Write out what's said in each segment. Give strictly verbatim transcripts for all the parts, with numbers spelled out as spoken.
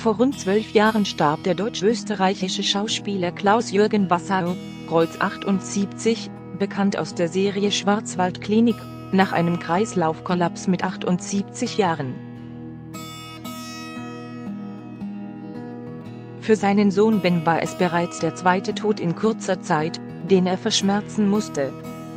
Vor rund zwölf Jahren starb der deutsch-österreichische Schauspieler Klaus-Jürgen Wassau, Kreuz achtundsiebzig, bekannt aus der Serie Schwarzwaldklinik, nach einem Kreislaufkollaps mit achtundsiebzig Jahren. Für seinen Sohn Ben war es bereits der zweite Tod in kurzer Zeit, den er verschmerzen musste.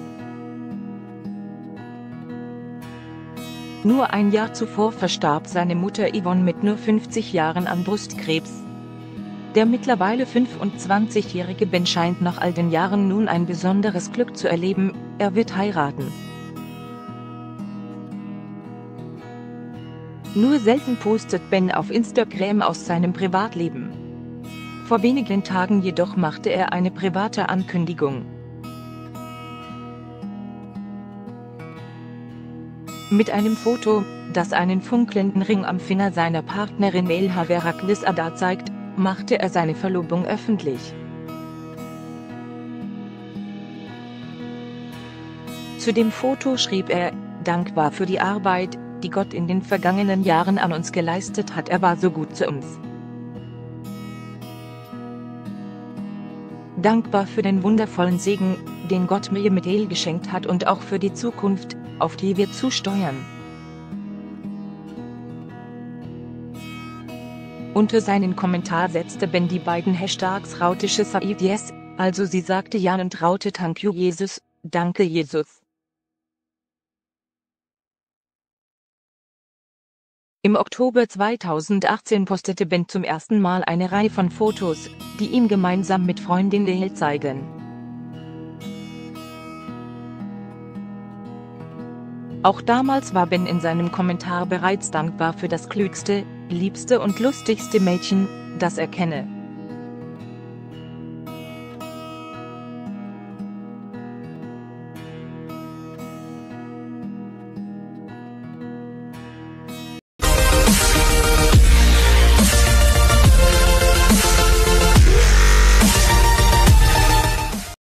Nur ein Jahr zuvor verstarb seine Mutter Yvonne mit nur fünfzig Jahren an Brustkrebs. Der mittlerweile fünfundzwanzigjährige Ben scheint nach all den Jahren nun ein besonderes Glück zu erleben: er wird heiraten. Nur selten postet Ben auf Instagram aus seinem Privatleben. Vor wenigen Tagen jedoch machte er eine private Ankündigung. Mit einem Foto, das einen funkelnden Ring am Finger seiner Partnerin Elha Veraklis Ada zeigt, machte er seine Verlobung öffentlich. Zu dem Foto schrieb er: Dankbar für die Arbeit, die Gott in den vergangenen Jahren an uns geleistet hat, er war so gut zu uns. Dankbar für den wundervollen Segen, den Gott mir mit El geschenkt hat, und auch für die Zukunft, auf die wir zusteuern. Unter seinen Kommentar setzte Ben die beiden Hashtags Rautische Said Yes, also sie sagte ja, und Raute Thank you Jesus, danke Jesus. Im Oktober zweitausendachtzehn postete Ben zum ersten Mal eine Reihe von Fotos, die ihm gemeinsam mit Freundin Lehel zeigen. Auch damals war Ben in seinem Kommentar bereits dankbar für das klügste, liebste und lustigste Mädchen, das er kenne.